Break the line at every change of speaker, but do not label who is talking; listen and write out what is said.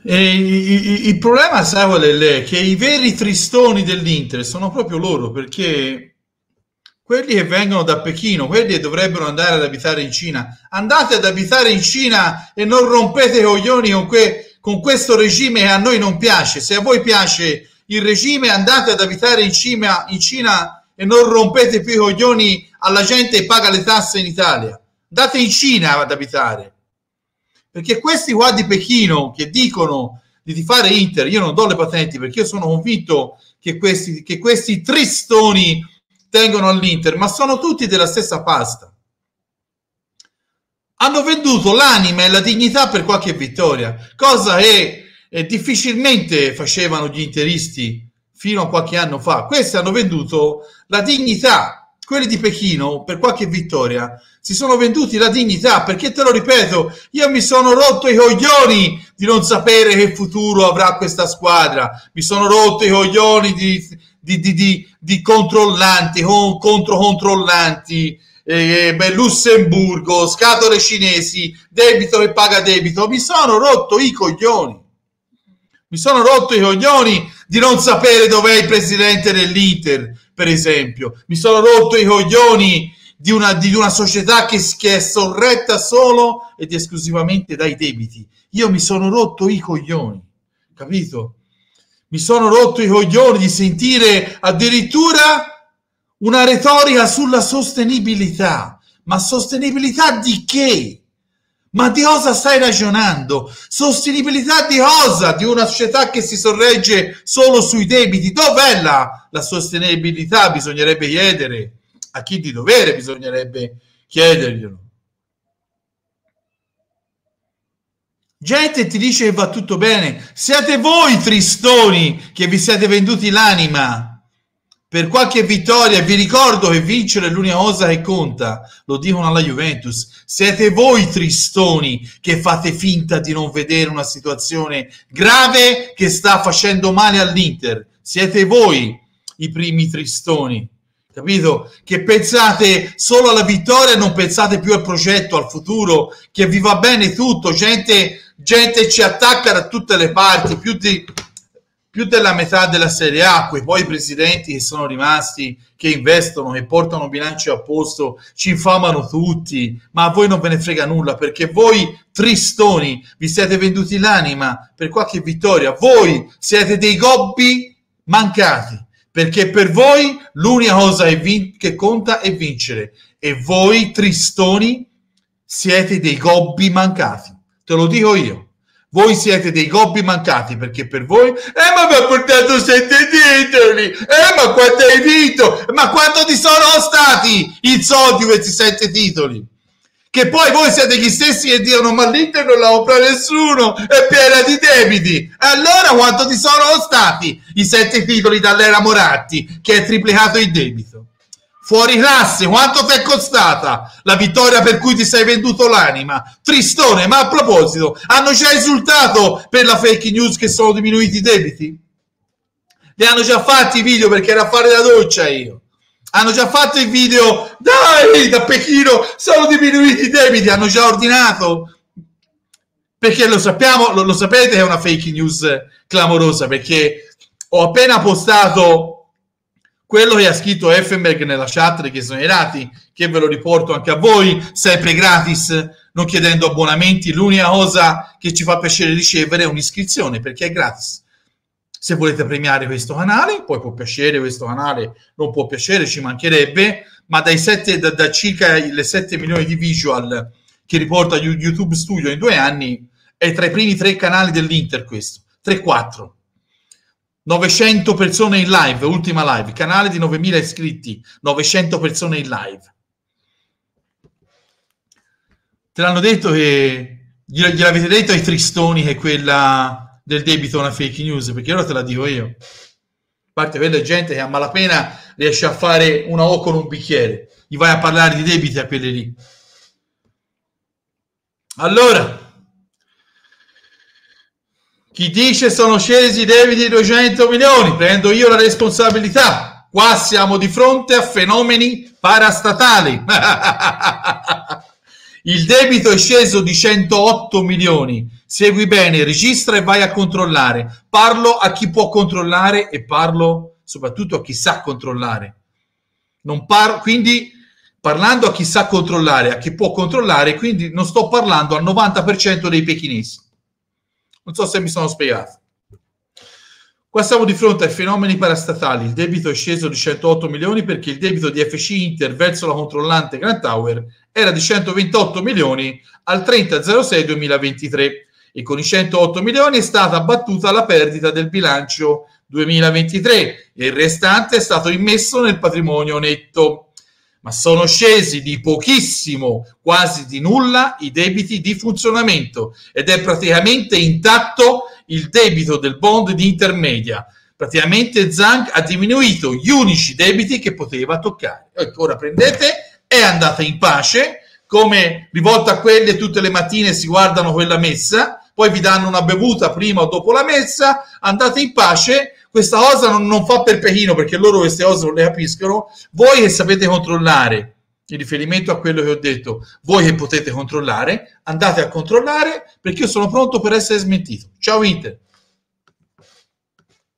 Il problema, sai qual è? Che i veri tristoni dell'Inter sono proprio loro, perché quelli che vengono da Pechino, quelli che dovrebbero andare ad abitare in Cina, andate ad abitare in Cina e non rompete i coglioni con questo regime che a noi non piace. Se a voi piace il regime, andate ad abitare in Cina e non rompete più i coglioni alla gente che paga le tasse in Italia. Andate in Cina ad abitare. Perché questi qua di Pechino che dicono di tifare Inter, io non do le patenti perché io sono convinto che questi tristoni tengono all'Inter, ma sono tutti della stessa pasta. Hanno venduto l'anima e la dignità per qualche vittoria, cosa che difficilmente facevano gli interisti fino a qualche anno fa. Questi hanno venduto la dignità. Quelli di Pechino per qualche vittoria si sono venduti la dignità, perché te lo ripeto, io mi sono rotto i coglioni di non sapere che futuro avrà questa squadra, mi sono rotto i coglioni di controllanti, controcontrollanti, Lussemburgo, scatole cinesi, debito che paga debito, mi sono rotto i coglioni. Mi sono rotto i coglioni di non sapere dov'è il presidente dell'Inter, per esempio. Mi sono rotto i coglioni di una società che è sorretta solo ed esclusivamente dai debiti. Io mi sono rotto i coglioni, capito? Mi sono rotto i coglioni di sentire addirittura una retorica sulla sostenibilità. Ma sostenibilità di che? Ma di cosa stai ragionando? Sostenibilità di cosa? Di una società che si sorregge solo sui debiti? Dov'è la sostenibilità? Bisognerebbe chiedere a chi di dovere, bisognerebbe chiederglielo. Gente ti dice che va tutto bene. Siete voi tristoni che vi siete venduti l'anima per qualche vittoria. Vi ricordo che vincere è l'unica cosa che conta, lo dicono alla Juventus. Siete voi tristoni che fate finta di non vedere una situazione grave che sta facendo male all'Inter. Siete voi i primi tristoni, capito? Che pensate solo alla vittoria e non pensate più al progetto, al futuro, che vi va bene tutto. Gente ci attacca da tutte le parti, più della metà della Serie A, poi i presidenti che sono rimasti, che investono, che portano bilanci a posto, ci infamano tutti, ma a voi non ve ne frega nulla, perché voi tristoni vi siete venduti l'anima per qualche vittoria. Voi siete dei gobbi mancati, perché per voi l'unica cosa che conta è vincere, e voi tristoni siete dei gobbi mancati, te lo dico io. Voi siete dei gobbi mancati, perché per voi ma mi ha portato 7 titoli, ma quanto hai vinto, ma quanto ti sono stati i soldi questi 7 titoli? Che poi voi siete gli stessi che dicono ma l'Inter non la compra nessuno, è piena di debiti. Allora quanto ti sono stati i 7 titoli dall'era Moratti, che è triplicato il debito? Fuori classe, quanto ti è costata la vittoria per cui ti sei venduto l'anima? Tristone, ma a proposito, hanno già esultato per la fake news che sono diminuiti i debiti? Li hanno già fatti i video, perché era a fare la doccia io. Hanno già fatto il video, dai, da Pechino sono diminuiti i debiti, hanno già ordinato. Perché lo sappiamo, lo sapete che è una fake news clamorosa, perché ho appena postato quello che ha scritto Effenberg nella chat che sono i dati, che ve lo riporto anche a voi, sempre gratis, non chiedendo abbonamenti. L'unica cosa che ci fa piacere ricevere è un'iscrizione, perché è gratis. Se volete premiare questo canale, poi può piacere, questo canale non può piacere, ci mancherebbe, ma da circa le 7 milioni di visual che riporta YouTube Studio in 2 anni, è tra i primi 3 canali dell'Inter questo, 3-4. 900 persone in live, ultima live, canale di 9.000 iscritti, 900 persone in live. Te l'hanno detto che gliel'avete detto ai tristoni che quella del debito è una fake news, perché ora te la dico io. A parte quella gente che a malapena riesce a fare una O con un bicchiere, gli vai a parlare di debiti a quelli lì. Allora, chi dice sono scesi i debiti di 200 milioni, prendo io la responsabilità. Qua siamo di fronte a fenomeni parastatali. Il debito è sceso di 108 milioni. segui bene, registra e vai a controllare. Parlo a chi può controllare e parlo soprattutto a chi sa controllare. Quindi parlando a chi sa controllare, a chi può controllare, quindi non sto parlando al 90% dei pechinesi. Non so se mi sono spiegato. Qua siamo di fronte ai fenomeni parastatali. Il debito è sceso di 108 milioni perché il debito di FC Inter verso la controllante Grand Tower era di 128 milioni al 30/06/2023 e con i 108 milioni è stata abbattuta la perdita del bilancio 2023 e il restante è stato immesso nel patrimonio netto. Ma sono scesi di pochissimo, quasi di nulla, i debiti di funzionamento ed è praticamente intatto il debito del bond di Intermedia. Praticamente Zhang ha diminuito gli unici debiti che poteva toccare. Ecco, ora prendete e andate in pace, come rivolta a quelle tutte le mattine si guardano quella messa, poi vi danno una bevuta prima o dopo la messa, andate in pace. Questa cosa non fa per Pechino, perché loro queste cose non le capiscono. Voi che sapete controllare, in riferimento a quello che ho detto, voi che potete controllare, andate a controllare, perché io sono pronto per essere smentito. Ciao Inter!